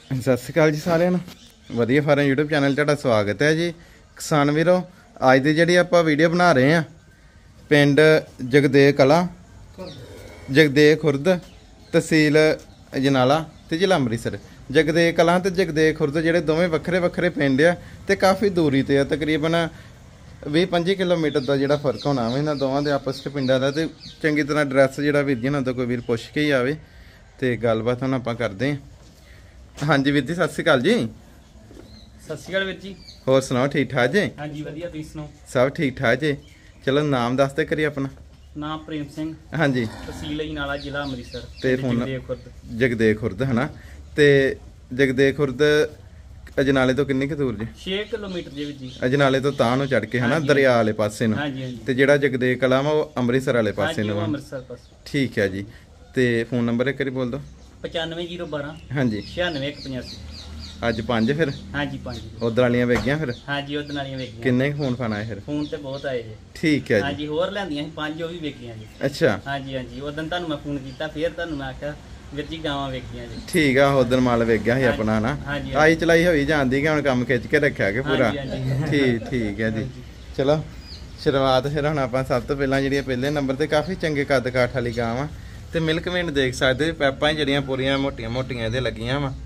ਸਤਿ ਸ਼੍ਰੀ ਅਕਾਲ ਜੀ ਸਾਰਿਆਂ ਨੂੰ। ਵਧੀਆ ਫਾਰਮ YouTube ਚੈਨਲ ਤੁਹਾਡਾ ਸਵਾਗਤ ਹੈ ਜੀ। ਕਿਸਾਨ ਵੀਰੋ, ਅੱਜ ਦੀ ਜਿਹੜੀ ਆਪਾਂ ਵੀਡੀਓ ਬਣਾ ਰਹੇ ਆ ਪਿੰਡ ਜਗਦੇਵ ਕਲਾਂ, ਜਗਦੇਵ ਖੁਰਦ, ਤਹਿਸੀਲ ਅਜਨਾਲਾ ਤੇ ਜ਼ਿਲ੍ਹਾ ਅੰਮ੍ਰਿਤਸਰ। ਜਗਦੇਵ ਕਲਾਂ ਤੇ ਜਗਦੇਵ ਖੁਰਦ ਜਿਹੜੇ ਦੋਵੇਂ ਵੱਖਰੇ ਵੱਖਰੇ ਪਿੰਡ ਆ ਤੇ ਕਾਫੀ ਦੂਰੀ ਤੇ ਆ, ਤਕਰੀਬਨ 20-25 ਕਿਲੋਮੀਟਰ ਦਾ ਜਿਹੜਾ ਫਰਕ ਹੋਣਾ ਵਾ ਇਹਨਾਂ ਦੋਵਾਂ ਦੇ ਆਪਸ ਚ ਪਿੰਡਾਂ ਦਾ। ਤੇ ਚੰਗੀ ਤਰ੍ਹਾਂ ਐਡਰੈਸ ਜਿਹੜਾ ਵੀਰ ਜੀ ਨਾਲ ਤਾਂ ਕੋਈ ਵੀਰ ਪੁੱਛ ਕੇ ਹੀ ਆਵੇ ਤੇ ਗੱਲਬਾਤ ਹੁਣ ਆਪਾਂ ਕਰਦੇ ਹਾਂ। ਹਾਂਜੀ ਵੀਰ ਜੀ, ਸਤਿ ਸ਼੍ਰੀ ਅਕਾਲ ਜੀ। ਸਤਿ ਸ਼੍ਰੀ ਅਕਾਲ ਵੀਰ ਜੀ। ਹੋਰ ਸੁਣਾਓ, ਠੀਕ ਠਾਕ ਜੀ? ਹਾਂਜੀ ਵਧੀਆ, ਤੁਸੀਂ ਸੁਣਾਓ? ਸਭ ਠੀਕ ਠਾਕ ਜੀ। ਚਲੋ ਨਾਮ ਦੱਸਦੇ ਕਰੀ ਆਪਣਾ। ਨਾਮ ਪ੍ਰੇਮ ਸਿੰਘ। ਹਾਂਜੀ। ਤਹਿਸੀਲ ਅਜਨਾਲਾ, ਜ਼ਿਲ੍ਹਾ ਅੰਮ੍ਰਿਤਸਰ ਤੇ ਫੋਨ ਜਗਦੇਵ ਖੁਰਦ ਹਨਾ। ਤੇ ਜਗਦੇਵ ਖੁਰਦ ਅਜਨਾਲੇ ਤੋਂ ਕਿੰਨੀ ਕੁ ਦੂਰ ਜੀ? 6 ਕਿਲੋਮੀਟਰ ਜੀ ਵੀਰ ਜੀ। ਅਜਨਾਲੇ ਤੋਂ ਤਾਂ ਨੂੰ ਚੜ ਕੇ ਹਨਾ, ਦਰਿਆ ਵਾਲੇ ਪਾਸੇ ਨੂੰ। ਹਾਂਜੀ ਹਾਂਜੀ। ਤੇ ਜਿਹੜਾ ਜਗਦੇਵ ਕਲਾਂ ਵਾ ਉਹ ਅੰਮ੍ਰਿਤਸਰ ਵਾਲੇ ਪਾਸੇ ਨੂੰ। ਅੰਮ੍ਰਿਤਸਰ ਪਾਸੇ। ਠੀਕ ਹੈ ਜੀ। ਤੇ ਫੋਨ ਨੰਬਰ ਇੱਕ ਵਾਰੀ ਬੋਲ ਦਿਓ। 95012 ਹਾਂਜੀ 9681। ਅੱਜ 5 ਫਿਰ? ਹਾਂਜੀ 5। ਉਧਰ ਵਾਲੀਆਂ ਵੇਗੀਆਂ ਫਿਰ? ਹਾਂਜੀ ਉਧਰ ਵਾਲੀਆਂ ਵੇਗੀਆਂ। ਕਿੰਨੇ ਫੋਨ ਫਾਨ ਆਏ ਫਿਰ? ਫੋਨ ਤੇ ਬਹੁਤ ਆਏ ਜੀ। ਠੀਕ ਹੈ ਜੀ। ਹਾਂਜੀ ਹੋਰ ਲੈਂਦੀਆਂ ਸੀ 5, ਉਹ ਵੀ ਵੇਗੀਆਂ ਜੀ। ਅੱਛਾ। ਹਾਂਜੀ ਹਾਂਜੀ, ਉਦੋਂ ਤੁਹਾਨੂੰ ਮੈਂ ਫੋਨ ਕੀਤਾ, ਫਿਰ ਤੁਹਾਨੂੰ ਮੈਂ ਆਖਿਆ ਵੀਰ ਜੀ ਗਾਵਾਂ ਵੇਗੀਆਂ ਜੀ। ਠੀਕ ਆ, ਉਧਰ ਮਾਲ ਵੇਗਿਆ ਸੀ ਆਪਣਾ ਨਾ। ਆਈ ਚਲਾਈ ਹੋਈ ਜਾਂਦੀ ਕਿ ਹੁਣ ਕੰਮ ਖਿੱਚ ਕੇ ਰੱਖਿਆ ਕਿ ਪੂਰਾ। ਠੀਕ ਹੈ ਜੀ। ਚਲੋ ਸ਼ੁਰੂਆਤ ਫਿਰ ਹੁਣ ਆਪਾਂ ਸਭ ਤੋਂ ਪਹਿਲਾਂ ਜਿਹੜੀਆਂ ਪਹਿਲੇ ਨੰਬਰ ਤੇ ਕਾਫੀ ਚੰਗੇ ਕੱਦ ਕਾਠ ਵਾਲੀ ਗਾਂ ਵਾ ਤੇ ਮਿਲਕ ਵੇਨ ਦੇਖ ਸਕਦੇ, ਪੈਪਾਂ ਜਿਹੜੀਆਂ ਪੂਰੀਆਂ ਮੋਟੀਆਂ ਮੋਟੀਆਂ ਇਹਦੇ ਲੱਗੀਆਂ ਵਾ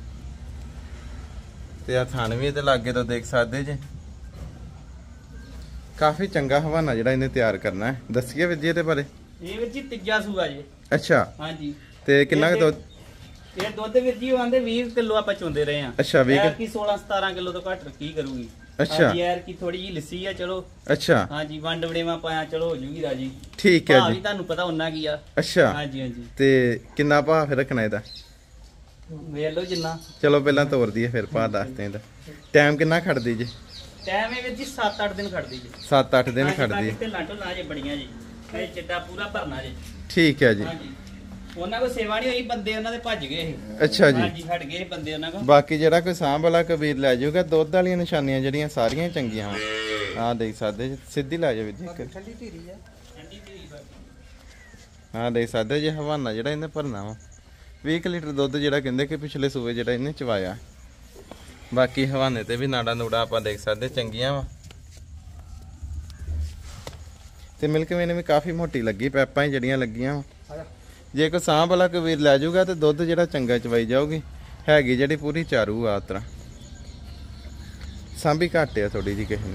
ਤੇ ਆ ਥਣ ਵੀ ਇਹਦੇ ਲਾਗੇ ਤੋਂ ਦੇਖ ਸਕਦੇ ਜੀ। ਕਾਫੀ ਚੰਗਾ ਹਵਾਨਾ ਜਿਹੜਾ ਇਹਨੇ ਤਿਆਰ ਕਰਨਾ ਹੈ। ਦੱਸੀਏ ਵੀਰ ਜੀ ਇਹਦੇ ਬਾਰੇ। ਇਹ ਵੀਰ ਜੀ ਤੀਜਾ ਸੂਆ ਜੀ। ਅੱਛਾ। ਹਾਂਜੀ। ਤੇ ਕਿੰਨਾ ਕੁ ਦੁੱਧ? ਇਹ ਦੁੱਧ ਵੀਰ ਜੀ ਆਂਦੇ 20 ਕਿਲੋ ਆਪਾਂ ਚੁੰਦੇ ਰਹੇ ਆ। ਅੱਛਾ। 20 ਕੀ 16-17 ਕਿਲੋ ਤੋਂ ਘੱਟ ਕੀ ਕਰੂਗੀ। ਅੱਛਾ। ਯਾਰ ਕੀ ਥੋੜੀ ਜੀ ਲੱਸੀ ਆ, ਚਲੋ। ਅੱਛਾ। ਹਾਂਜੀ ਵੰਡ ਵੜੇਵਾ ਪਾਇਆ, ਚਲੋ ਹੋ ਜੂਗੀ ਰਾਜੀ। ਠੀਕ ਹੈ ਜੀ। ਤੁਹਾਨੂੰ ਪਤਾ ਉਹਨਾਂ ਕੀ ਆ। ਅੱਛਾ। ਹਾਂਜੀ ਹਾਂਜੀ। ਤੇ ਕਿੰਨਾ ਭਾਅ ਫਿਰ ਰੱਖਣਾ ਇਹਦਾ? ਵੇਖ ਲਓ ਜਿੰਨਾ। ਚਲੋ ਪਹਿਲਾਂ ਤੋਰ ਦਈਏ ਫਿਰ ਭਾਅ ਦੱਸਦੇ ਇਹਦਾ। ਟਾਈਮ ਕਿੰਨਾ ਖੜਦੀ ਜੀ? ਟਾਈਮ ਇਹ ਵੀਰ ਜੀ 7-8 ਦਿਨ ਖੜਦੀ ਜੀ। 7-8 ਦਿਨ ਖੜਦੀ ਹੈ। ਢਿੱਲਾਂ ਢੁੱਲਾਂ ਜੇ ਬੜੀਆਂ ਜੀ, ਇਹ ਚਿੱਟਾ ਪੂਰਾ ਭਰਨਾ ਜੀ। ਠੀਕ ਹੈ ਜੀ। ਹਾਂਜੀ। ਉਹਨਾਂ ਕੋਲ ਸੇਵਾ ਨਹੀਂ ਹੋਈ, ਬੰਦੇ ਉਹਨਾਂ ਦੇ ਭੱਜ ਗਏ ਇਹ। ਅੱਛਾ ਜੀ। ਹਾਂਜੀ ਹਟ ਗਏ ਬੰਦੇ ਉਹਨਾਂ ਕੋਲ। ਬਾਕੀ ਜਿਹੜਾ ਕੋਈ ਸਾਂਭ ਵਾਲਾ ਕਬੀਰ ਲੈ ਜਾਊਗਾ, ਦੁੱਧ ਵਾਲੀਆਂ ਨਿਸ਼ਾਨੀਆਂ ਜਿਹੜੀਆਂ ਸਾਰੀਆਂ ਚੰਗੀਆਂ ਵਾ। ਆਹ ਦੇਖ ਸਕਦੇ ਜੀ, ਸਿੱਧੀ ਲੈ ਜਾਵੇ ਜੀ। ਠੰਡੀ ਧੀਰੀ ਆ। ਠੰਡੀ ਧੀਰੀ। ਹਾਂ ਦੇਖ ਸਕਦੇ ਜੀ, ਹਵਾਨਾ ਜਿਹੜਾ ਇਹਨੇ ਭਰਨਾ ਵਾ 20 ਲੀਟਰ ਦੁੱਧ, ਜਿਹੜਾ ਕਹਿੰਦੇ ਕਿ ਪਿਛਲੇ ਸੂਏ ਜਿਹੜਾ ਇਹਨੇ ਚਵਾਇਆ। ਬਾਕੀ ਹਵਾਨੇ ਤੇ ਵੀ ਨਾੜਾ ਨੂੜਾ ਆਪਾਂ ਦੇਖ ਸਕਦੇ ਚੰਗੀਆਂ ਵਾ ਤੇ ਮਿਲਕ ਵੇਨ ਵੀ ਕਾਫੀ ਮੋਟੀ ਲੱਗੀ, ਪੈਪਾਂ ਜਿਹੜੀਆਂ ਲੱਗੀਆਂ ਵਾ। ਜੇ ਕੋਈ ਸਾਂਭ ਵਾਲਾ ਕਬੀਰ ਲੈ ਜਾਊਗਾ ਤੇ ਦੁੱਧ ਜਿਹੜਾ ਚੰਗਾ ਚਵਾਈ ਜਾਊਗੀ। ਹੈਗੀ ਜਿਹੜੀ ਪੂਰੀ ਚਾਰੂ ਆ, ਉਤਰਾ ਸਾਂਭੀ ਘੱਟ ਆ ਥੋੜੀ ਜੀ ਕਿਸੇ ਨੂੰ।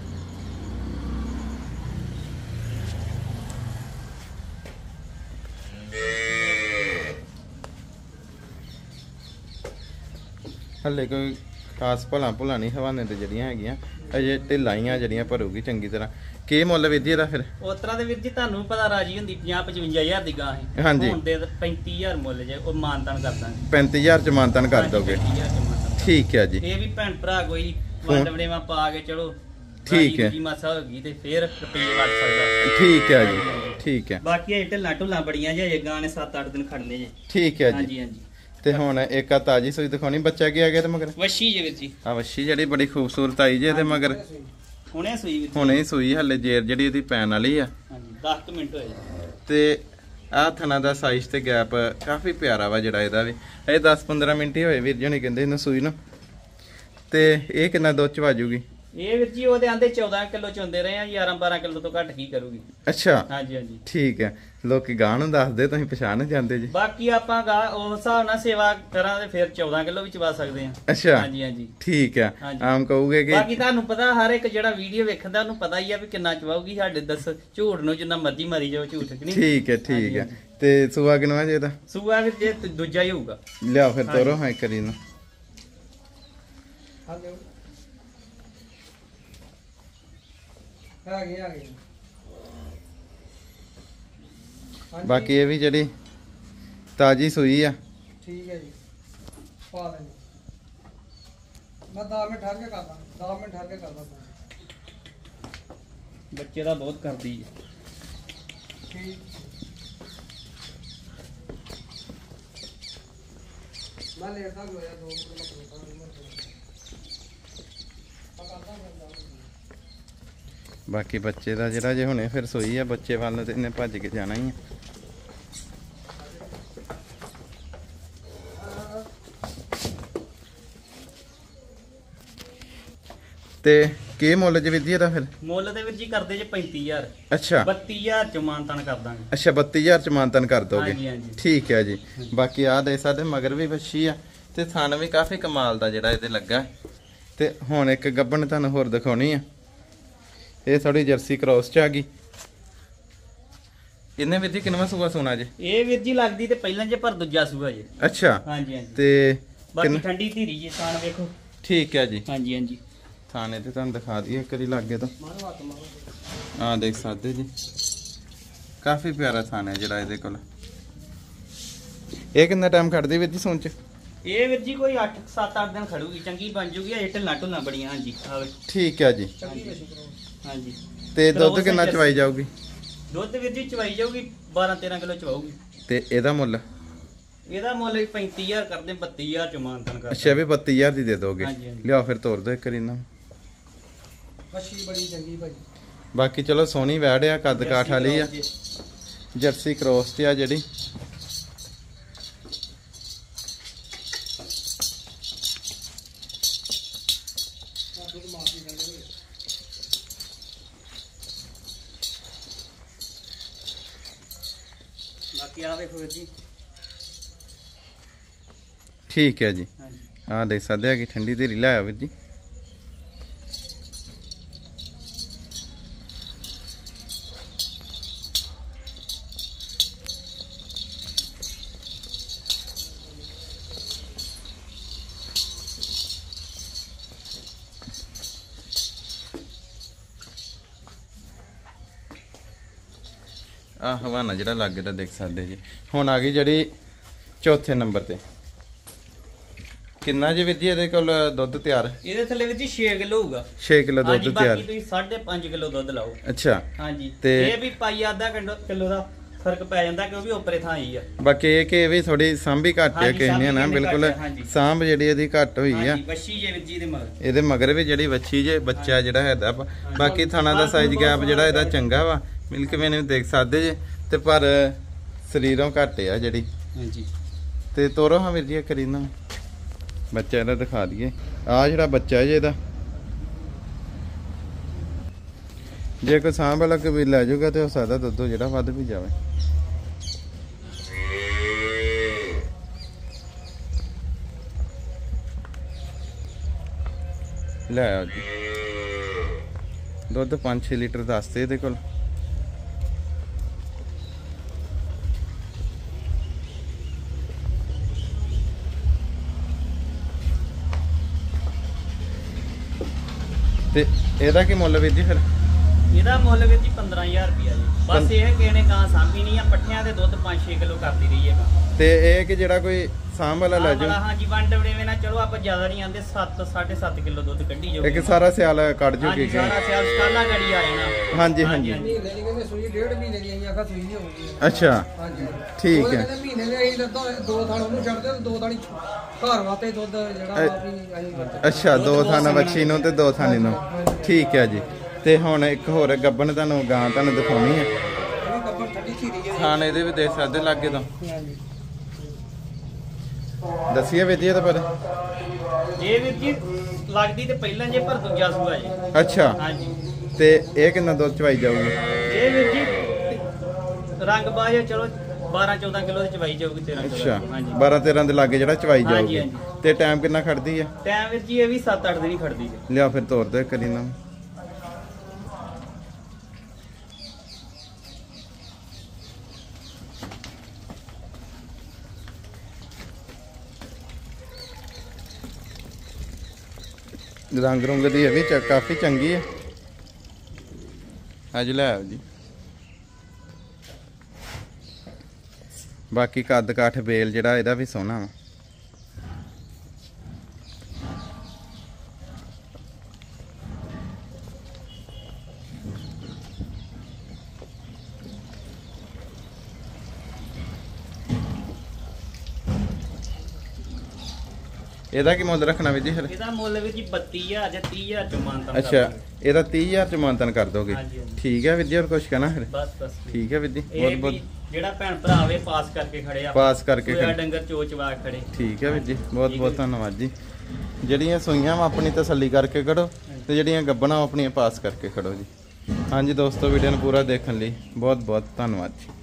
ਹਲੇ ਕੋਈ ਖਾਸ ਭਲਾ ਭੁਲਾ ਨਹੀਂ ਹਵਾਨੇ ਤੇ ਜਿਹੜੀਆਂ ਹੈਗੀਆਂ, ਅਜੇ ਢਿੱਲਾਈਆਂ ਜਿਹੜੀਆਂ ਭਰੂਗੀ ਚੰਗੀ ਤਰ੍ਹਾਂ। ਕੀ ਮੁੱਲ ਵੀਰ ਜੀ ਇਹਦਾ ਫਿਰ? ਉਸ ਤਰ੍ਹਾਂ ਦੇ ਵੀਰ ਜੀ ਤੁਹਾਨੂੰ ਪਤਾ ਰਾਜੀ ਹੁੰਦੀ 50-55 ਦੀ ਗਾਂ ਹੈ। ਹਾਂਜੀ। ਹੁਣ ਦੇ 35,000 ਮੁੱਲ ਜੇ, ਉਹ ਮਾਨਤਾਨ ਕਰ ਦਾਂਗੇ। 35,000 ਚ ਮਾਨਤਾਨ ਕਰ ਦੋਗੇ? ਠੀਕ ਹੈ ਜੀ। ਇਹ ਵੀ ਭੈਣ ਭਰਾ ਕੋਈ ਵੰਡ ਵੜੇਵਾ ਪਾ ਕੇ ਚਲੋ। ਠੀਕ ਹੈ ਜੀ। ਮਾਸਾ ਹੋ ਗਈ ਤੇ ਫਿਰ ਰੁਪਏ ਵੱਧ ਸਕਦਾ। ਠੀਕ ਹੈ ਜੀ। ਠੀਕ ਹੈ। ਬਾਕੀ ਇਹ ਢਿੱਲਾਂ ਢੁੱਲਾਂ ਬੜੀਆਂ ਜੇ, ਗਾਂ ਨੇ 7-8 ਦਿਨ ਖੜਨੇ ਜੇ। ਠੀਕ ਹੈ ਜੀ। ਹਾਂਜੀ ਹਾਂਜੀ। ਤੇ ਹੁਣ ਇੱਕ ਆ ਤਾਜੀ ਸੂਈ ਦਿਖਾਉਣੀ, ਬੱਚਾ ਕੀ ਆ ਗਿਆ ਤੇ ਮਗਰ? ਵੱਛੀ ਜੇ ਵੀਰ ਜੀ। ਆ ਵੱਛੀ ਜਿਹੜੀ ਬੜੀ ਖੂਬਸੂਰਤ ਆਈ ਜੇ ਤੇ ਮਗਰ ਹੁਣੇ ਸੂਈ ਵੀਰ ਜੀ। ਹੁਣੇ ਸੂਈ, ਹਲੇ ਜੇਰ ਜਿਹੜੀ ਇਹਦੀ ਪੈਣ ਵਾਲੀ ਆ। ਹਾਂਜੀ 10 ਮਿੰਟ ਹੋਏ ਤੇ ਆਹ ਥਣਾ ਦਾ ਸਾਈਜ਼ ਤੇ ਗੈਪ ਕਾਫੀ ਪਿਆਰਾ ਵਾ ਜਿਹੜਾ ਇਹਦਾ ਵੀ। ਇਹ 10-15 ਮਿੰਟ ਹੀ ਹੋਏ ਵੀਰ ਜੀ ਹੁਣੀ ਕਹਿੰਦੇ ਇਹਨੂੰ ਸੂਈ ਨੂੰ। ਤੇ ਇਹ ਕਿੰਨਾ ਦੁੱਧ ਚ ਵਾਜੂਗੀ? ਇਹ ਵੀਰ ਜੀ ਉਹਦੇ ਆਂਦੇ 14 ਕਿਲੋ ਚੁੰਦੇ ਰਹੇ ਆ, 11-12 ਕਿਲੋ ਤੋਂ ਘੱਟ ਕੀ ਕਰੂਗੀ। ਅੱਛਾ। ਹਾਂਜੀ ਹਾਂਜੀ। ਠੀਕ ਹੈ। ਲੋਕੀ ਗਾਂ ਨੂੰ ਦੱਸਦੇ, ਤੁਸੀਂ ਪਛਾਣ ਜਾਂਦੇ ਜੀ। ਬਾਕੀ ਆਪਾਂ ਗਾਂ ਉਸ ਹਿਸਾਬ ਨਾਲ ਸੇਵਾ ਕਰਾਂ ਤੇ ਫਿਰ 14 ਕਿਲੋ ਵੀ ਚਵਾ ਸਕਦੇ ਆ। ਅੱਛਾ। ਹਾਂਜੀ ਹਾਂਜੀ। ਠੀਕ ਹੈ। ਆਮ ਕਹੂਗੇ ਕਿ ਬਾਕੀ ਤੁਹਾਨੂੰ ਪਤਾ ਹਰ ਇੱਕ ਜਿਹੜਾ ਵੀਡੀਓ ਵੇਖਦਾ ਉਹਨੂੰ ਪਤਾ ਹੀ ਆ ਵੀ ਕਿੰਨਾ ਚਵਾਉਗੀ। ਸਾਡੇ ਦੱਸ ਝੂਠ ਨੂੰ ਜਿੰਨਾ ਮਰਜ਼ੀ ਮਾਰੀ ਜਾਓ, ਝੂਠ ਨਹੀਂ। ਠੀਕ ਹੈ। ਠੀਕ ਹੈ। ਤੇ ਸੂਆ ਕਿੰਨਾ ਜੇ ਇਹਦਾ? ਸੂਆ ਵੀ ਜੇ ਦੂਜਾ ਹੀ ਹੋਊਗਾ। ਲਿਆ ਫਿਰ ਤੋਰੋ ਹਾਂ ਕਰੀ ਨੂੰ। ਬਾਕੀ ਇਹ ਵੀ ਜਿਹੜੀ ਤਾਜੀ ਸੂਈ ਆ। ਠੀਕ ਹੈ ਜੀ। ਪਾ ਲੈਂਦੇ ਮੈਂ 10 ਮਿੰਟ ਠਹਿਰ ਕੇ ਕਰਦਾ, 10 ਮਿੰਟ ਠਹਿਰ ਕੇ ਕਰਦਾ। ਬੱਚੇ ਦਾ ਬਹੁਤ ਕਰਦੀ ਹੈ। ਠੀਕ। ਮੈਂ ਲੇਟਦਾ ਹੋਇਆ 2 ਮਿੰਟ ਬਾਕੀ ਬੱਚੇ ਦਾ ਜਿਹੜਾ ਜੇ ਹੁਣੇ ਫਿਰ ਸੋਈ ਆ, ਬੱਚੇ ਵੱਲ ਨੂੰ ਤੇ ਇਹਨੇ ਭੱਜ ਕੇ ਜਾਣਾ ਹੀ ਆ। ਤੇ ਕੀ ਮੁੱਲ ਜੀ ਵੀਰ ਜੀ ਇਹਦਾ ਫਿਰ? ਮੁੱਲ ਦੇ ਵੀਰ ਜੀ ਕਰਦੇ ਜੇ 35000। ਅੱਛਾ 32000 ਚ ਮਾਨਤਾਨ ਕਰ ਦਾਂਗੇ। ਅੱਛਾ 32000 ਚ ਮਾਨਤਨ ਕਰ ਦੋਗੇ। ਹਾਂਜੀ ਹਾਂਜੀ ਠੀਕ ਹੈ ਜੀ। ਬਾਕੀ ਆ ਦੇ ਸਕਦੇ ਮਗਰ ਵੀ ਵੱਛੀ ਆ ਤੇ ਥਣ ਵੀ ਕਾਫੀ ਕਮਾਲ ਦਾ ਜਿਹੜਾ ਇਹਦੇ ਲੱਗਾ। ਤੇ ਹੁਣ ਇੱਕ ਗੱਬਣ ਤੁਹਾਨੂੰ ਹੋਰ ਦਿਖਾਉਣੀ ਆ। ਇਹ ਥੋੜੀ ਜਰਸੀ ਕ੍ਰੋਸ ਚ ਆ ਗਈ। ਇਹਨੇ ਵੀਰ ਜੀ ਕਿੰਨਵਾਂ ਸੂਆ ਸੋਨਾ ਜੀ? ਇਹ ਵੀਰ ਜੀ ਲੱਗਦੀ ਤੇ ਪਹਿਲਾਂ ਜੇ ਪਰ ਦੂਜਾ ਸੂਆ ਜੇ। ਅੱਛਾ ਹਾਂਜੀ ਹਾਂਜੀ ਤੇ ਬਾਕੀ ਠੰਡੀ ਧੀਰੀ ਜੇ ਥਾਣ ਵੇਖੋ। ਠੀਕ ਹੈ ਜੀ। ਹਾਂਜੀ ਹਾਂਜੀ ਥਾਣੇ ਤੇ ਤੁਹਾਨੂੰ ਦਿਖਾ ਦਈਏ ਇੱਕ ਵਾਰੀ ਲਾਗੇ ਤੋਂ। ਮਾਰੋ ਹੱਥ ਮਾਰੋ। ਆ ਦੇਖ ਸਕਦੇ ਜੀ ਕਾਫੀ ਪਿਆਰਾ ਥਾਣਾ ਹੈ ਜਿਹੜਾ ਇਹਦੇ ਕੋਲ। ਇਹ ਕਿੰਨਾ ਟਾਈਮ ਖੜਦੀ ਵੀਰ ਜੀ ਸੂਣ ਚ? ਇਹ ਵੀਰ ਜੀ ਕੋਈ 8-7-8 ਦਿਨ ਖੜੂਗੀ, ਚੰਗੀ ਬਣ ਜੂਗੀ। ਇਹ ਢਿੱਲਾਂ ਢੁੱਲਾਂ ਬੜੀਆਂ। ਹਾਂਜੀ ਆਵੇ। ਠੀਕ ਹੈ ਜੀ। ਚੰਗੀ ਵੈਸੀ ਕਰੋ। ਹਾਂਜੀ ਤੇ ਦੁੱਧ ਕਿੰਨਾ ਚਵਾਈ ਜਾਊਗੀ? ਦੁੱਧ ਵੀਰ ਜੀ ਚਵਾਈ ਜਾਊਗੀ 12-13 ਕਿਲੋ ਚਵਾਊਗੀ। ਤੇ ਇਹਦਾ ਮੁੱਲ? ਇਹਦਾ ਮੁੱਲ ਵੀ 35000 ਕਰਦੇ, 32000 ਚ ਮਾਨਤਾਨ ਕਰ। ਅੱਛਾ ਵੀ 32000 ਦੀ ਦੇ ਦੋਗੇ। ਹਾਂਜੀ, ਹਾਂਜੀ। ਲਿਆਓ ਫਿਰ ਤੋਰ ਦੋ ਇੱਕ ਵਾਰੀ ਇਹਨਾਂ ਨੂੰ। ਵੱਛੀ ਬੜੀ ਚੰਗੀ ਭਾਈ। ਬਾਕੀ ਚਲੋ ਸੋਹਣੀ ਵੈੜ ਆ, ਕੱਦ ਕਾਠ ਵਾਲੀ ਆ, ਜਰਸੀ ਕ੍ਰੋਸ ਤੇ ਆ ਜਿਹੜੀ। ਬਾਕੀ ਆ ਵੇਖੋ ਵੀਰ ਜੀ। ਠੀਕ ਹੈ ਜੀ। ਹਾਂਜੀ ਆ ਦੇਖ ਸਕਦੇ ਆ ਕਿ ਠੰਡੀ ਧੀਰੀ ਲਾਇਆ ਵੀਰ ਜੀ। ਆ ਹਵਾਨਾ ਜਿਹੜਾ ਲੱਗੇ ਤਾਂ ਦੇਖ ਸਕਦੇ ਜੀ। ਹੁਣ ਆ ਗਈ ਜਿਹੜੀ ਚੌਥੇ ਨੰਬਰ ਤੇ। ਕਿੰਨਾ ਜੀ ਵੀਰ ਜੀ ਇਹਦੇ ਕੋਲ ਦੁੱਧ ਤਿਆਰ? ਇਹਦੇ ਥੱਲੇ ਵੀਰ ਜੀ 6 ਕਿਲੋ ਹੋਊਗਾ। 6 ਕਿਲੋ ਹਾਂਜੀ ਦੁੱਧ ਤਿਆਰ। ਬਾਕੀ ਤੁਸੀਂ 5.5 ਕਿਲੋ ਦੁੱਧ ਲਾਓ। ਅੱਛਾ ਹਾਂਜੀ ਤੇ ਇਹ ਵੀ ਪਾਈ ਅੱਧਾ ਕਿਲੋ ਦਾ ਫਰਕ ਪੈ ਜਾਂਦਾ ਕਿਉਂਕਿ ਉੱਪਰੇ ਥਾਂ ਹੀ ਆ। ਬਾਕੀ ਇਹ ਕਿ ਇਹ ਵੀ ਥੋੜੀ ਸਾਂਭੀ ਘੱਟ ਹੈ ਹਾਂਜੀ, ਕਿਸੇ ਨੇ ਨਾ ਸਾਂਭੀ ਬਿਲਕੁਲ ਘੱਟ ਹੈ, ਹਾਂਜੀ। ਸਾਂਭ ਜਿਹੜੀ ਇਹਦੀ ਘੱਟ ਹੋਈ ਆ। ਹਾਂਜੀ ਬੱਛੀ ਜੇ ਵੀਰ ਜੀ ਦੇ ਮਗਰ। ਇਹਦੇ ਮਗਰ ਵੀ ਜਿਹੜੀ ਵੱਛੀ ਜੇ ਬੱਚਾ ਜਿਹੜਾ ਹੈਦਾ ਬਾਕੀ ਥਾਣਾ ਦਾ ਸਾਈਜ਼ ਗੈਪ ਜਿਹੜਾ ਇਹਦਾ ਚੰਗਾ ਵਾ। ਮਿਲਕ ਵੇ ਨੂੰ ਦੇਖ ਸਕਦੇ ਜੇ ਤੇ ਪਰ ਸਰੀਰੋਂ ਘੱਟ ਆ ਜਿਹੜੀ। ਹਾਂਜੀ ਤੇ ਤੋਰੋ ਹਾਂ ਵੀਰ ਜੀ ਕਰੀ ਨਾ ਬੱਚਾ ਇਹਦਾ ਦਿਖਾ ਦਈਏ। ਆ ਜਿਹੜਾ ਬੱਚਾ ਹੈ ਜੀ ਇਹਦਾ ਜੇ ਕੋਈ ਸਾਂਭ ਵਾਲਾ ਕੋਈ ਲੈ ਜਾਊਗਾ ਤੇ ਹੋ ਸਕਦਾ ਦੁੱਧ ਜਿਹੜਾ ਵੱਧ ਵੀ ਜਾਵੇ। ਲੈ ਆਓ ਜੀ। ਦੁੱਧ 5-6 ਲੀਟਰ ਦੱਸਦੇ ਇਹਦੇ ਕੋਲ। ਤੇ ਇਹਦਾ ਕੀ ਮੁੱਲ ਵੀਰ ਜੀ ਫਿਰ? ਇਹਦਾ ਮੁੱਲ ਵੀਰ ਜੀ 15000 ਰੁਪਿਆ ਜੀ। ਬਸ ਇਹ ਕਿਸੇ ਨੇ ਗਾਂ ਸਾਂਭੀ ਨਹੀਂ ਆ। ਪੱਠਿਆਂ ਦੇ ਦੁੱਧ 5-6 ਕਿਲੋ ਕਰਦੀ ਰਹੀ ਹੈ ਗਾਂ। ਤੇ ਇਹ ਕਿ ਜਿਹੜਾ ਕੋਈ ਸਾਂਭ ਵਾਲਾ ਲੈ ਜਾਓ। ਹਾਂਜੀ ਵੰਡ ਵੜੇਵੇਂ ਨਾਲ ਚਲੋ ਆਪਾਂ ਜ਼ਿਆਦਾ ਨਹੀਂ ਆਂਦੇ 7-7.5 ਕਿਲੋ ਦੁੱਧ ਕੱਢੀ ਜਾਊਗੀ। ਇੱਕ ਸਾਰਾ ਸਿਆਲ ਕੱਢ ਜੂਗੀ। ਹਾਂਜੀ ਸਾਰਾ ਸਿਆਲ ਸਟਾਲਾ ਗੜੀ ਆ ਜਾਣਾ। ਹਾਂਜੀ ਹਾਂਜੀ ਮਹੀਨੇ ਦੀ ਕਹਿੰਦੇ ਸੂਈ 1.5 ਮਹੀਨੇ ਦੀ ਆਈ ਆਖਾ ਸੂਈ ਨਹੀਂ ਹੋਊਗੀ। ਅੱਛਾ ਹਾਂਜੀ ਠੀਕ ਉਹ ਹੈ। ਕਹਿੰਦੇ ਮਹੀਨੇ ਦੇ ਅਸੀਂ ਤਾਂ ਦੋ ਥਾਲ ਉਹਨੂੰ ਛੱਡਦੇ ਤੇ ਦੋ ਥਾਲੀ ਘਰ ਵਾਸਤੇ ਦੁੱਧ ਜਿਹੜਾ ਵਾ ਵੀ ਅਸੀਂ ਵਰਤਦੇ। ਅੱਛਾ ਦੋ ਥਾਨਾ ਵੱਛੀ ਨੂੰ ਤੇ ਦੋ ਥਾਨੀ ਨੂੰ। ਠੀਕ ਹੈ ਜੀ। ਤੇ ਹੁਣ ਇੱਕ ਹੋਰ ਗੱਬਣ ਤੁਹਾਨੂੰ ਗਾਂ ਤੁਹਾਨੂੰ ਦਿਖਾਉਣੀ ਹੈ। ਇਹ ਵੀ ਕੱਪੜ ਠੰਡੀ ਧੀਰੀ ਹੈ। ਥਾਨ ਇਹਦੇ ਵੀ ਦੇਖ ਸਕਦੇ ਲਾਗੇ ਤੋਂ। ਹਾਂਜੀ ਦੱਸੀਏ ਵੀਰ ਜੀ ਇਹਦਾ ਪਰ? ਇਹ ਵੀਰ ਜੀ ਲੱਗਦੀ ਤੇ ਪਹਿਲਾਂ ਜੇ ਪਰ ਦੂਜਾ ਸੂਆ ਜੀ। ਅੱਛਾ ਹਾਂਜੀ ਤੇ ਇਹ ਕਿੰਨਾ ਦੁੱਧ ਚਵਾਈ ਜਾਊਗੀ? ਇਹ ਵੀਰ ਜੀ ਰੰਗ ਬਾਜ ਚਲੋ 12-14 ਕਿਲੋ ਦੀ ਚਵਾਈ ਜਾਊਗੀ 13 ਕਿਲੋ। ਅੱਛਾ ਹਾਂਜੀ 12-13 ਦੇ ਲਾਗੇ ਜਿਹੜਾ ਚਵਾਈ ਹਾਂਜੀ, ਜਾਊਗੀ। ਹਾਂਜੀ। ਤੇ ਟਾਈਮ ਕਿੰਨਾ ਖੜਦੀ ਹੈ? ਟਾਈਮ ਵੀਰ ਜੀ ਇਹ ਵੀ 7-8 ਦਿਨ ਹੀ ਖੜਦੀ ਜੀ। ਲਿਆ ਫਿਰ ਤੋਰ ਦੇ ਕਰੀ ਨਾ। ਰੰਗ ਰੁੰਗ ਦੀ ਇਹ ਵੀ ਕਾਫੀ ਚੰਗੀ ਹੈ। ਅੱਜ ਲੈ ਆਓ ਜੀ। ਬਾਕੀ ਕੱਦ ਕਾਠ ਬੇਲ ਜਿਹੜਾ ਇਹਦਾ ਵੀ ਸੋਹਣਾ ਵਾ। ਇਹਦਾ ਕੀ ਮੁੱਲ ਰੱਖਣਾ ਵੀਰ ਜੀ ਫਿਰ? ਇਹਦਾ ਮੁੱਲ ਵੀਰ ਜੀ 32000 ਜਾਂ 30000 ਚ ਮਾਨਤਾ। ਅੱਛਾ ਇਹਦਾ 30000 ਚ ਮਾਨਤਨ ਕਰ ਦੋਗੇ। ਹਾਂਜੀ, ਹਾਂਜੀ। ਠੀਕ ਹੈ ਵੀਰ ਜੀ। ਹੋਰ ਕੁਛ ਕਹਿਣਾ ਫਿਰ? ਬਸ ਠੀਕ ਹੈ ਵੀਰ ਜੀ। ਇਹ ਬਹੁਤ ਵੀ ਬਹੁਤ ਜਿਹੜਾ ਭੈਣ ਭਰਾ ਆਵੇ ਪਾਸ ਕਰਕੇ ਖੜੇ ਆ। ਪਾਸ ਕਰਕੇ ਕੋਈ ਖੜੇ। ਡੰਗਰ ਚੋਚਵਾ ਖੜੇ। ਠੀਕ ਹੈ ਵੀਰ ਜੀ। ਬਹੁਤ ਠੀਕ ਬਹੁਤ ਹੈ। ਧੰਨਵਾਦ ਜੀ। ਜਿਹੜੀਆਂ ਸੂਈਆਂ ਵਾ ਆਪਣੀ ਤਸੱਲੀ ਕਰਕੇ ਕੱਢੋ। ਹਾਂਜੀ। ਤੇ ਜਿਹੜੀਆਂ ਗੱਬਣਾ ਉਹ ਆਪਣੀਆਂ ਪਾਸ ਕਰਕੇ ਖੜੋ ਜੀ। ਹਾਂਜੀ ਦੋਸਤੋ, ਵੀਡੀਓ ਨੂੰ ਪੂਰਾ ਦੇਖਣ ਲਈ ਬਹੁਤ ਬਹੁਤ ਧੰਨਵਾਦ ਜੀ।